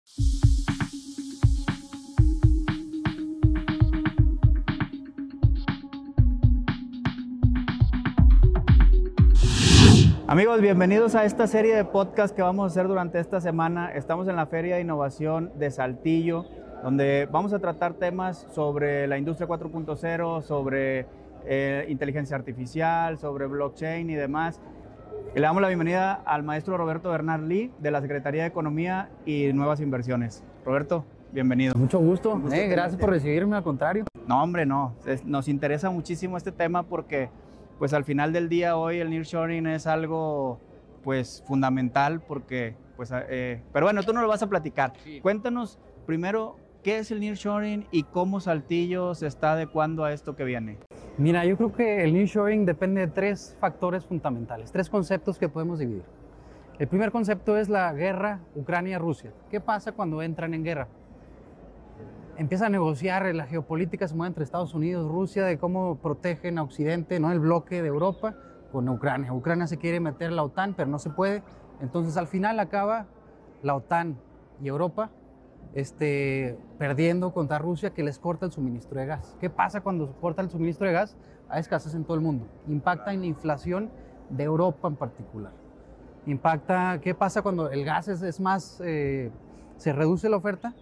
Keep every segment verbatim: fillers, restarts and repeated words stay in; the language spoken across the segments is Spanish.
Amigos, bienvenidos a esta serie de podcast que vamos a hacer durante esta semana. Estamos en la Feria de Innovación de Saltillo, donde vamos a tratar temas sobre la industria cuatro punto cero, sobre eh, inteligencia artificial, sobre blockchain y demás. Y le damos la bienvenida al maestro Roberto Bernard Lee, de la Secretaría de Economía y Nuevas Inversiones. Roberto, bienvenido. Mucho gusto, gusto eh, gracias por recibirme, al contrario. No, hombre, no. Es, nos interesa muchísimo este tema porque pues al final del día hoy el nearshoring es algo pues fundamental porque pues eh, pero bueno, tú no lo vas a platicar. Sí. Cuéntanos primero qué es el nearshoring y cómo Saltillo se está adecuando a esto que viene. Mira, yo creo que el nearshoring depende de tres factores fundamentales, tres conceptos que podemos dividir. El primer concepto es la guerra Ucrania-Rusia. ¿Qué pasa cuando entran en guerra? Empieza a negociar la geopolítica, se mueve entre Estados Unidos, Rusia, de cómo protegen a Occidente, ¿no? El bloque de Europa con Ucrania. Ucrania se quiere meter a la OTAN, pero no se puede. Entonces, al final acaba la OTAN y Europa este, perdiendo contra Rusia, que les corta el suministro de gas. ¿Qué pasa cuando se corta el suministro de gas? Hay escasez en todo el mundo. Impacta en la inflación de Europa en particular. Impacta, ¿qué pasa cuando el gas es, es más, eh, se reduce la oferta?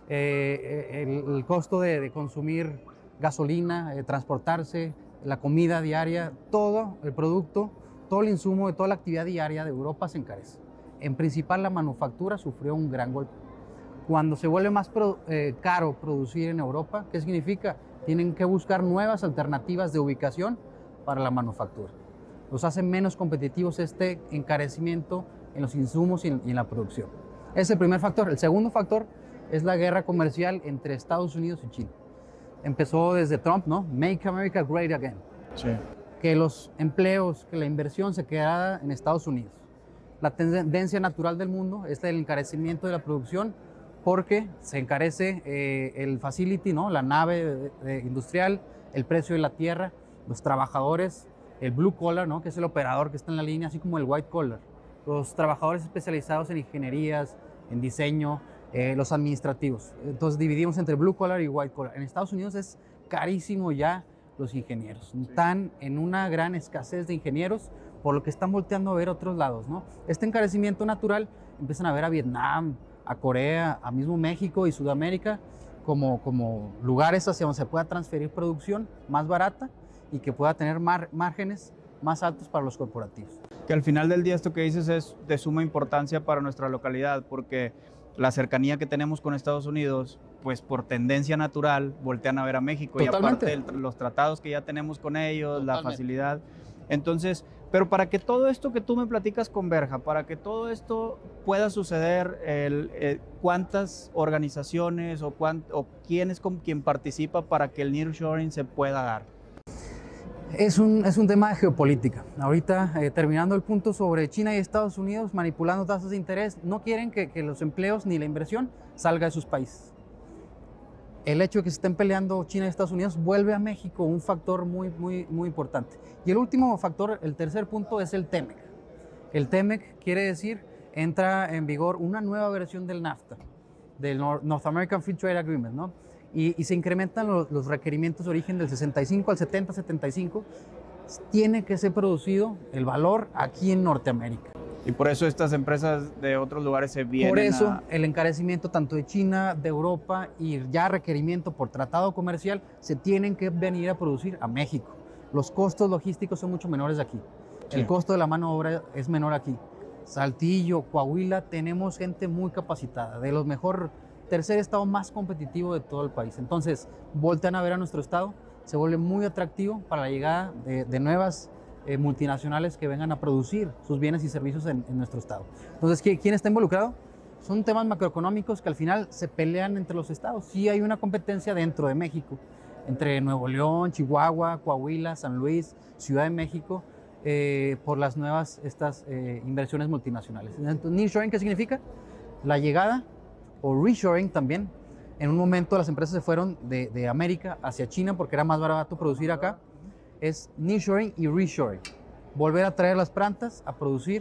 Eh, el, el costo de, de consumir gasolina, eh, transportarse, la comida diaria, todo el producto, todo el insumo de toda la actividad diaria de Europa se encarece. En principal, la manufactura sufrió un gran golpe. Cuando se vuelve más pro, eh, caro producir en Europa, ¿qué significa? Tienen que buscar nuevas alternativas de ubicación para la manufactura. Los hace menos competitivos este encarecimiento en los insumos y en, y en la producción. Ese es el primer factor. El segundo factor es la guerra comercial entre Estados Unidos y China. Empezó desde Trump, ¿no? Make America Great Again. Sí. Que los empleos, que la inversión se quedara en Estados Unidos. La tendencia natural del mundo es el encarecimiento de la producción porque se encarece eh, el facility, ¿no? La nave de, de industrial, el precio de la tierra, los trabajadores, el blue collar, ¿no? Que es el operador que está en la línea, así como el white collar. Los trabajadores especializados en ingenierías, en diseño, Eh, los administrativos. Entonces dividimos entre blue collar y white collar. En Estados Unidos es carísimo ya los ingenieros. Sí. Están en una gran escasez de ingenieros, por lo que están volteando a ver otros lados, ¿no? Este encarecimiento natural empiezan a ver a Vietnam, a Corea, a mismo México y Sudamérica como, como lugares hacia donde se pueda transferir producción más barata y que pueda tener mar, márgenes más altos para los corporativos. Que al final del día esto que dices es de suma importancia para nuestra localidad porque la cercanía que tenemos con Estados Unidos, pues por tendencia natural, voltean a ver a México. Totalmente. Y aparte el, los tratados que ya tenemos con ellos, totalmente. La facilidad. Entonces, pero para que todo esto que tú me platicas converja, para que todo esto pueda suceder, el, el, ¿cuántas organizaciones o, cuánt, o quién es con quien participa para que el nearshoring se pueda dar? Es un, es un tema de geopolítica. Ahorita, eh, terminando el punto sobre China y Estados Unidos manipulando tasas de interés, no quieren que, que los empleos ni la inversión salga de sus países. El hecho de que se estén peleando China y Estados Unidos vuelve a México un factor muy, muy, muy importante. Y el último factor, el tercer punto, es el T E M E C. El T E M E C quiere decir, entra en vigor una nueva versión del NAFTA, del North American Free Trade Agreement, ¿no? Y, y se incrementan los, los requerimientos de origen del sesenta y cinco al setenta, setenta y cinco. Tiene que ser producido el valor aquí en Norteamérica. Y por eso estas empresas de otros lugares se vienen. Por eso a... el encarecimiento tanto de China, de Europa y ya requerimiento por tratado comercial se tienen que venir a producir a México. Los costos logísticos son mucho menores aquí. Sí. El costo de la mano de obra es menor aquí. Saltillo, Coahuila, tenemos gente muy capacitada, de los mejor tercer estado más competitivo de todo el país. Entonces, voltean a ver a nuestro estado, se vuelve muy atractivo para la llegada de, de nuevas eh, multinacionales que vengan a producir sus bienes y servicios en, en nuestro estado. Entonces, ¿quién está involucrado? Son temas macroeconómicos que al final se pelean entre los estados. Sí hay una competencia dentro de México, entre Nuevo León, Chihuahua, Coahuila, San Luis, Ciudad de México, eh, por las nuevas estas, eh, inversiones multinacionales. Entonces, nearshoring, ¿qué significa? La llegada, o reshoring también. En un momento las empresas se fueron de, de América hacia China porque era más barato producir acá. Es nearshoring y reshoring. Volver a traer las plantas a producir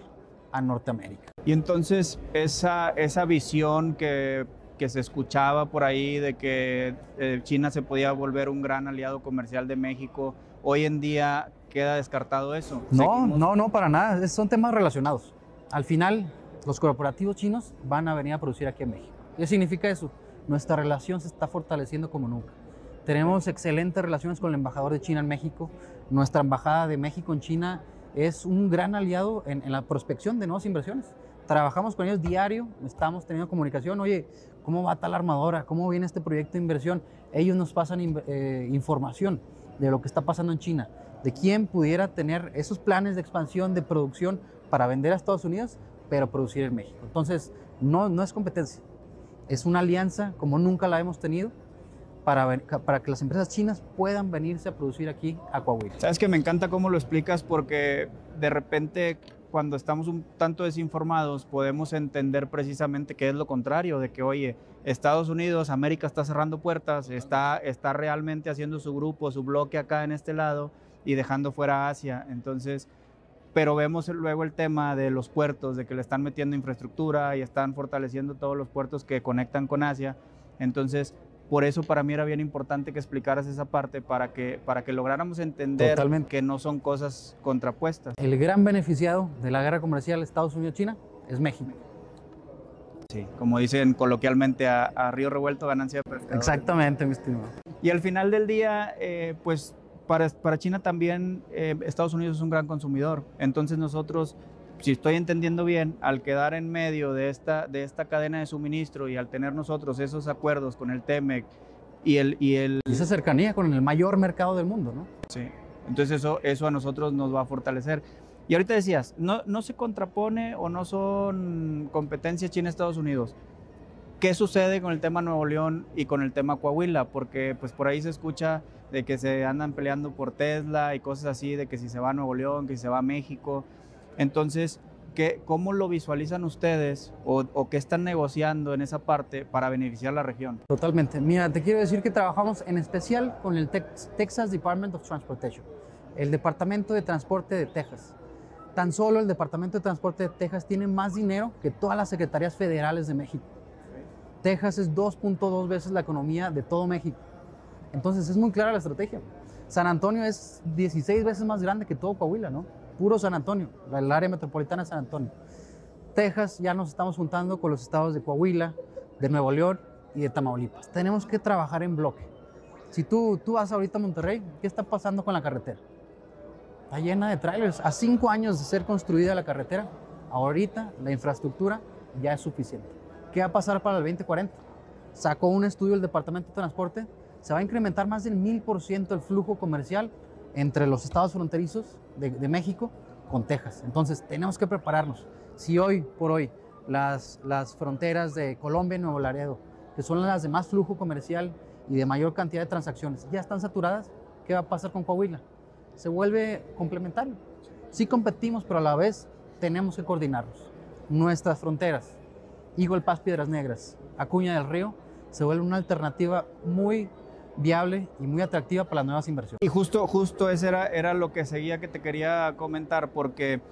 a Norteamérica. Y entonces esa, esa visión que, que se escuchaba por ahí de que eh, China se podía volver un gran aliado comercial de México, hoy en día queda descartado eso. No, Seguimos... no, no, para nada. Son temas relacionados. Al final, los corporativos chinos van a venir a producir aquí en México. ¿Qué significa eso? Nuestra relación se está fortaleciendo como nunca. Tenemos excelentes relaciones con el embajador de China en México. Nuestra embajada de México en China es un gran aliado en, en la prospección de nuevas inversiones. Trabajamos con ellos diario, estamos teniendo comunicación. Oye, ¿cómo va tal armadora? ¿Cómo viene este proyecto de inversión? Ellos nos pasan eh, información de lo que está pasando en China, de quién pudiera tener esos planes de expansión, de producción para vender a Estados Unidos, pero producir en México. Entonces, no, no es competencia, es una alianza como nunca la hemos tenido para, para que las empresas chinas puedan venirse a producir aquí a Coahuila. Sabes que me encanta cómo lo explicas, porque de repente cuando estamos un tanto desinformados podemos entender precisamente que es lo contrario, de que oye, Estados Unidos, América está cerrando puertas, está, está realmente haciendo su grupo, su bloque acá en este lado y dejando fuera a Asia. Entonces, pero vemos luego el tema de los puertos, de que le están metiendo infraestructura y están fortaleciendo todos los puertos que conectan con Asia. Entonces, por eso para mí era bien importante que explicaras esa parte para que, para que lográramos entender Totalmente. Que no son cosas contrapuestas. El gran beneficiado de la guerra comercial Estados Unidos-China es México. Sí, como dicen coloquialmente, a, a río revuelto ganancia de pescadores. Exactamente, mi estimado. Y al final del día, eh, pues para, para China también eh, Estados Unidos es un gran consumidor. Entonces nosotros, si estoy entendiendo bien, al quedar en medio de esta, de esta cadena de suministro y al tener nosotros esos acuerdos con el TEMEC y el... Y, el, y esa cercanía con el mayor mercado del mundo, ¿no? Sí, entonces eso, eso a nosotros nos va a fortalecer. Y ahorita decías, no, no se contrapone o no son competencia China-Estados Unidos. ¿Qué sucede con el tema Nuevo León y con el tema Coahuila? Porque pues por ahí se escucha de que se andan peleando por Tesla y cosas así, de que si se va a Nuevo León, que si se va a México. Entonces, ¿qué, ¿cómo lo visualizan ustedes o, o qué están negociando en esa parte para beneficiar a la región? Totalmente. Mira, te quiero decir que trabajamos en especial con el Tex Texas Department of Transportation, el Departamento de Transporte de Texas. Tan solo el Departamento de Transporte de Texas tiene más dinero que todas las secretarías federales de México. Texas es dos punto dos veces la economía de todo México. Entonces es muy clara la estrategia. San Antonio es dieciséis veces más grande que todo Coahuila, ¿no? Puro San Antonio, el área metropolitana de San Antonio. Texas, ya nos estamos juntando con los estados de Coahuila, de Nuevo León y de Tamaulipas. Tenemos que trabajar en bloque. Si tú, tú vas ahorita a Monterrey, ¿qué está pasando con la carretera? Está llena de trailers. A cinco años de ser construida la carretera, ahorita la infraestructura ya es suficiente. ¿Qué va a pasar para el veinte cuarenta? Sacó un estudio el Departamento de Transporte, se va a incrementar más del mil por ciento el flujo comercial entre los estados fronterizos de, de México con Texas. Entonces tenemos que prepararnos. Si hoy por hoy las, las fronteras de Colombia y Nuevo Laredo, que son las de más flujo comercial y de mayor cantidad de transacciones, ya están saturadas, ¿qué va a pasar con Coahuila? Se vuelve complementario. Sí competimos, pero a la vez tenemos que coordinarnos. Nuestras fronteras, Eagle Pass, Piedras Negras, Acuña del Río, se vuelve una alternativa muy viable y muy atractiva para las nuevas inversiones. Y justo, justo eso era, era lo que seguía que te quería comentar, porque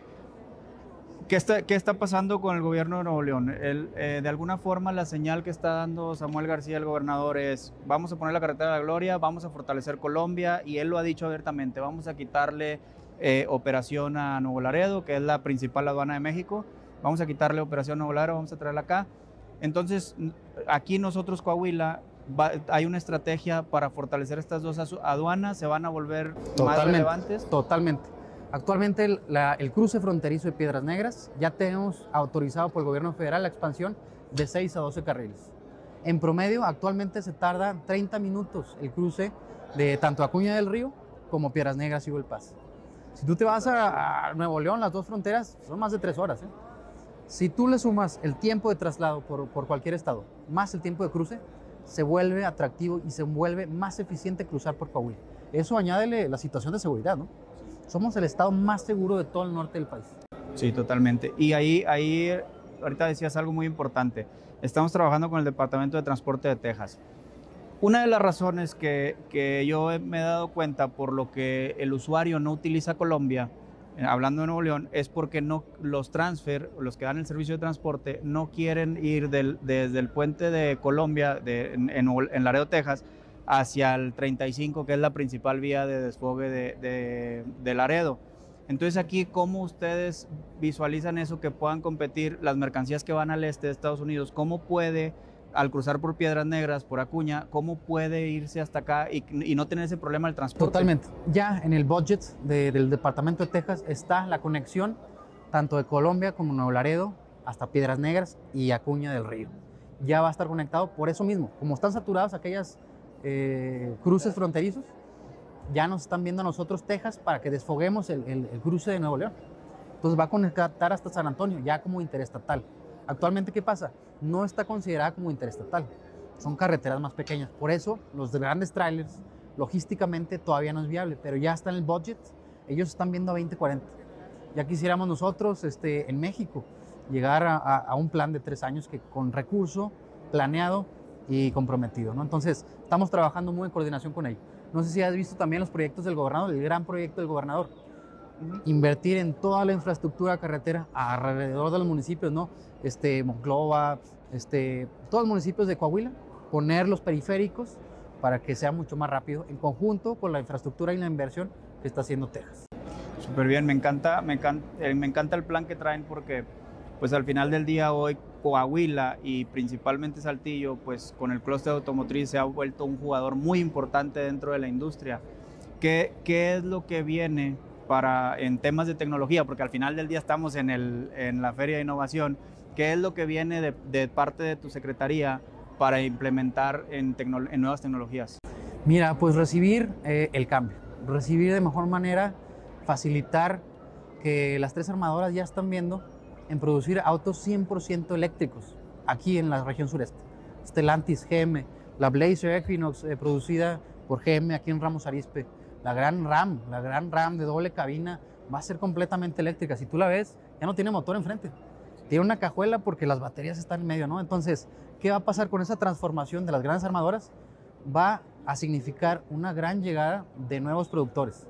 ¿qué está, qué está pasando con el gobierno de Nuevo León? El, eh, de alguna forma la señal que está dando Samuel García, el gobernador, es vamos a poner la carretera de la Gloria, vamos a fortalecer Colombia, y él lo ha dicho abiertamente, vamos a quitarle eh, operación a Nuevo Laredo, que es la principal aduana de México, vamos a quitarle operación a Nuevo Laredo, vamos a traerla acá. Entonces, aquí nosotros, Coahuila, va, hay una estrategia para fortalecer estas dos aduanas, se van a volver totalmente, más relevantes. Totalmente. Actualmente el, la, el cruce fronterizo de Piedras Negras ya tenemos autorizado por el gobierno federal la expansión de seis a doce carriles. En promedio, actualmente se tarda treinta minutos el cruce de tanto Acuña del Río como Piedras Negras y Eagle Pass. Si tú te vas a, a Nuevo León, las dos fronteras, son más de tres horas. ¿eh? Si tú le sumas el tiempo de traslado por, por cualquier estado, más el tiempo de cruce, se vuelve atractivo y se vuelve más eficiente cruzar por Coahuila. Eso añádele la situación de seguridad, ¿no? Somos el estado más seguro de todo el norte del país. Sí, totalmente. Y ahí, ahí ahorita decías algo muy importante. Estamos trabajando con el Departamento de Transporte de Texas. Una de las razones que, que yo me he dado cuenta por lo que el usuario no utiliza Colombia hablando de Nuevo León, es porque no, los transfer, los que dan el servicio de transporte, no quieren ir del, desde el puente de Colombia, de, en, en, en Laredo, Texas, hacia el treinta y cinco, que es la principal vía de desfogue de, de, de Laredo. Entonces aquí, ¿cómo ustedes visualizan eso, que puedan competir las mercancías que van al este de Estados Unidos? ¿Cómo puede, al cruzar por Piedras Negras, por Acuña, cómo puede irse hasta acá y, y no tener ese problema del transporte? Totalmente. Ya en el budget de, del Departamento de Texas está la conexión tanto de Colombia como Nuevo Laredo hasta Piedras Negras y Acuña del Río. Ya va a estar conectado por eso mismo. Como están saturados aquellas eh, cruces fronterizos, ya nos están viendo a nosotros Texas para que desfoguemos el, el, el cruce de Nuevo León. Entonces va a conectar hasta San Antonio, ya como interestatal. Actualmente, ¿qué pasa? No está considerada como interestatal. Son carreteras más pequeñas. Por eso, los grandes trailers, logísticamente, todavía no es viable, pero ya está en el budget. Ellos están viendo a veinte cuarenta. Ya quisiéramos nosotros, este, en México, llegar a, a, a un plan de tres años que con recurso planeado y comprometido, ¿no? Entonces, estamos trabajando muy en coordinación con ellos. No sé si has visto también los proyectos del gobernador, el gran proyecto del gobernador. Uh-huh. Invertir en toda la infraestructura carretera alrededor de los municipios, ¿no? Este, Monclova, este, todos los municipios de Coahuila, poner los periféricos para que sea mucho más rápido, en conjunto con la infraestructura y la inversión que está haciendo Texas. Súper bien, me encanta, me encanta, me encanta el plan que traen porque pues al final del día hoy Coahuila y principalmente Saltillo, pues con el clúster automotriz se ha vuelto un jugador muy importante dentro de la industria. ¿Qué, qué es lo que viene para, en temas de tecnología? Porque al final del día estamos en, el, en la Feria de Innovación. ¿Qué es lo que viene de, de parte de tu secretaría para implementar en, tecno, en nuevas tecnologías? Mira, pues recibir eh, el cambio, recibir de mejor manera, facilitar que las tres armadoras ya están viendo en producir autos cien por ciento eléctricos aquí en la región sureste. Stellantis, G M, la Blazer Equinox eh, producida por G M aquí en Ramos Arizpe, la gran RAM, la gran RAM de doble cabina va a ser completamente eléctrica. Si tú la ves, ya no tiene motor enfrente, tiene una cajuela porque las baterías están en medio, ¿no? Entonces, ¿qué va a pasar con esa transformación de las grandes armadoras? Va a significar una gran llegada de nuevos productores,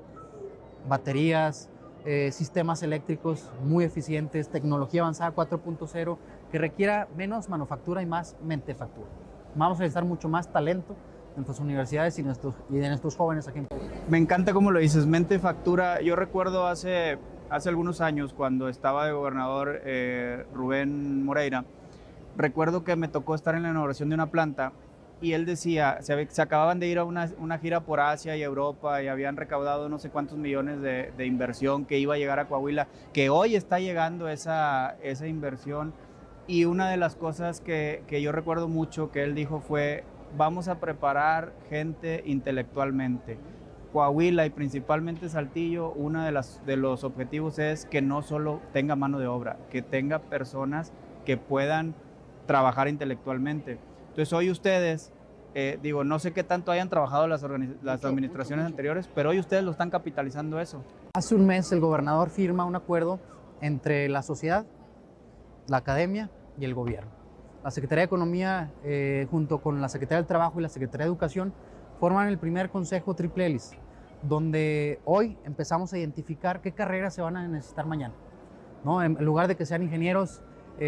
baterías, Eh, sistemas eléctricos muy eficientes, tecnología avanzada cuatro punto cero que requiera menos manufactura y más mentefactura. Vamos a necesitar mucho más talento en nuestras universidades y, nuestros, y de nuestros jóvenes aquí en Puebla. Me encanta cómo lo dices, mentefactura. Yo recuerdo hace, hace algunos años cuando estaba de gobernador eh, Rubén Moreira, recuerdo que me tocó estar en la inauguración de una planta y él decía, se, se acababan de ir a una, una gira por Asia y Europa y habían recaudado no sé cuántos millones de, de inversión que iba a llegar a Coahuila, que hoy está llegando esa, esa inversión. Y una de las cosas que, que yo recuerdo mucho que él dijo fue, vamos a preparar gente intelectualmente. Coahuila y principalmente Saltillo, uno de, las, de los objetivos es que no solo tenga mano de obra, que tenga personas que puedan trabajar intelectualmente. Entonces hoy ustedes, eh, digo, no sé qué tanto hayan trabajado las, las administraciones mucho, mucho. anteriores, pero hoy ustedes lo están capitalizando eso. Hace un mes el gobernador firma un acuerdo entre la sociedad, la academia y el gobierno. La Secretaría de Economía, eh, junto con la Secretaría del Trabajo y la Secretaría de Educación, forman el primer consejo triple hélice, donde hoy empezamos a identificar qué carreras se van a necesitar mañana, ¿no? En lugar de que sean ingenieros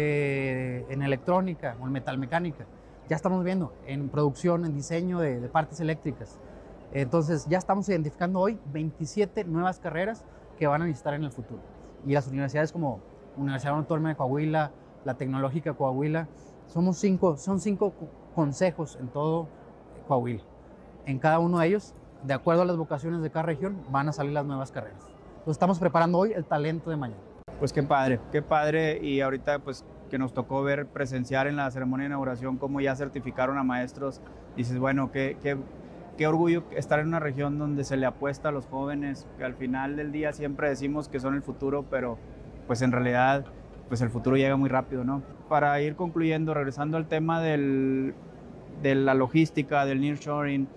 eh, en electrónica o en metalmecánica, ya estamos viendo en producción, en diseño de, de partes eléctricas. Entonces ya estamos identificando hoy veintisiete nuevas carreras que van a necesitar en el futuro. Y las universidades como Universidad Autónoma de Coahuila, la Tecnológica Coahuila, somos cinco, son cinco consejos en todo Coahuila. En cada uno de ellos, de acuerdo a las vocaciones de cada región, van a salir las nuevas carreras. Entonces estamos preparando hoy el talento de mañana. Pues qué padre, qué padre. Y ahorita pues que nos tocó ver, presenciar en la ceremonia de inauguración cómo ya certificaron a maestros. Dices, bueno, qué, qué, qué orgullo estar en una región donde se le apuesta a los jóvenes, que al final del día siempre decimos que son el futuro, pero pues en realidad pues el futuro llega muy rápido, ¿no? Para ir concluyendo, regresando al tema del, de la logística, del nearshoring,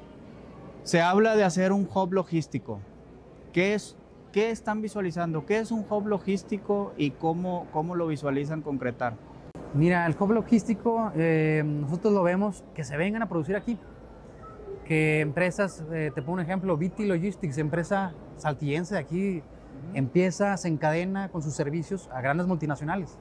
se habla de hacer un hub logístico. ¿Qué es? ¿Qué están visualizando? ¿Qué es un hub logístico y cómo, cómo lo visualizan concretar? Mira, el hub logístico, eh, nosotros lo vemos que se vengan a producir aquí. Que empresas, eh, te pongo un ejemplo, V T Logistics, empresa saltillense de aquí, empieza, se encadena con sus servicios a grandes multinacionales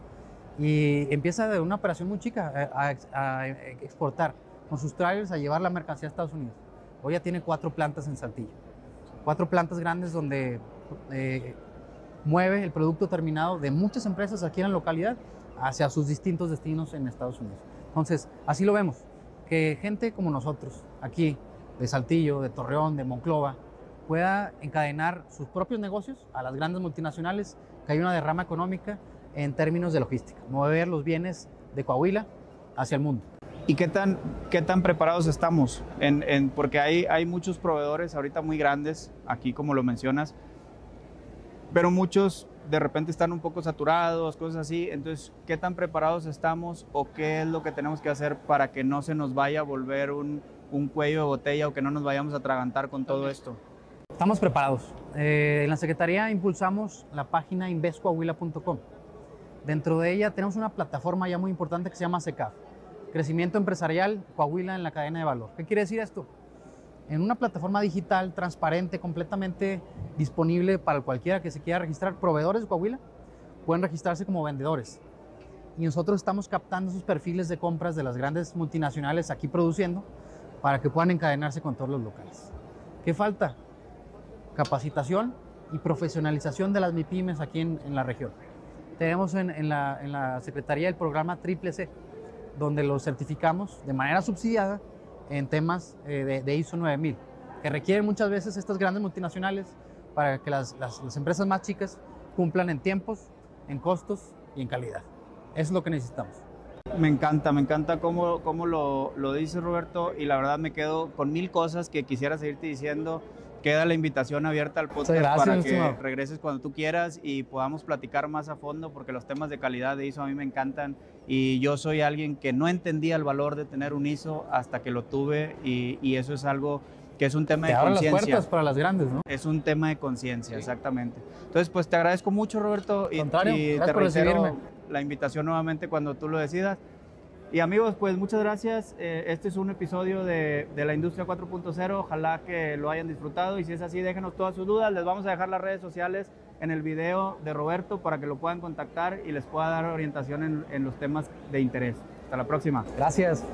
y empieza de una operación muy chica a, a, a exportar con sus trailers, a llevar la mercancía a Estados Unidos. Hoy ya tiene cuatro plantas en Saltillo, cuatro plantas grandes donde eh, mueve el producto terminado de muchas empresas aquí en la localidad hacia sus distintos destinos en Estados Unidos. Entonces, así lo vemos, que gente como nosotros, aquí, de Saltillo, de Torreón, de Monclova, pueda encadenar sus propios negocios a las grandes multinacionales, que hay una derrama económica en términos de logística, mover los bienes de Coahuila hacia el mundo. ¿Y qué tan, qué tan preparados estamos? En, en, porque hay, hay muchos proveedores ahorita muy grandes, aquí como lo mencionas, pero muchos de repente están un poco saturados, cosas así. Entonces, ¿qué tan preparados estamos o qué es lo que tenemos que hacer para que no se nos vaya a volver un, un cuello de botella o que no nos vayamos a atragantar con todo esto? Estamos preparados. Eh, en la Secretaría impulsamos la página invest coahuila punto com. Dentro de ella tenemos una plataforma ya muy importante que se llama SECAF, Crecimiento Empresarial Coahuila en la Cadena de Valor. ¿Qué quiere decir esto? En una plataforma digital, transparente, completamente disponible para cualquiera que se quiera registrar, proveedores de Coahuila pueden registrarse como vendedores. Y nosotros estamos captando sus perfiles de compras de las grandes multinacionales aquí produciendo para que puedan encadenarse con todos los locales. ¿Qué falta? Capacitación y profesionalización de las MIPYMES aquí en, en la región. Tenemos en, en, la, en la Secretaría el programa Triple C, donde los certificamos de manera subsidiada en temas eh, de, de I S O nueve mil, que requieren muchas veces estas grandes multinacionales para que las, las, las empresas más chicas cumplan en tiempos, en costos y en calidad. Eso es lo que necesitamos. Me encanta, me encanta cómo, cómo lo, lo dice Roberto, y la verdad me quedo con mil cosas que quisiera seguirte diciendo. Queda la invitación abierta al podcast gracias, para que estimado. regreses cuando tú quieras y podamos platicar más a fondo, porque los temas de calidad de I S O a mí me encantan y yo soy alguien que no entendía el valor de tener un I S O hasta que lo tuve, y, y eso es algo que es un tema Te de abren las conciencia. puertas para las grandes, ¿no? Es un tema de conciencia, sí. Exactamente. Entonces, pues te agradezco mucho, Roberto, y, Contrario, y gracias te por reitero recibirme. la invitación nuevamente cuando tú lo decidas. Y amigos, pues muchas gracias. Eh, este es un episodio de, de la Industria cuatro punto cero. Ojalá que lo hayan disfrutado, y si es así, déjenos todas sus dudas. Les vamos a dejar las redes sociales en el video de Roberto para que lo puedan contactar y les pueda dar orientación en, en los temas de interés. Hasta la próxima. Gracias.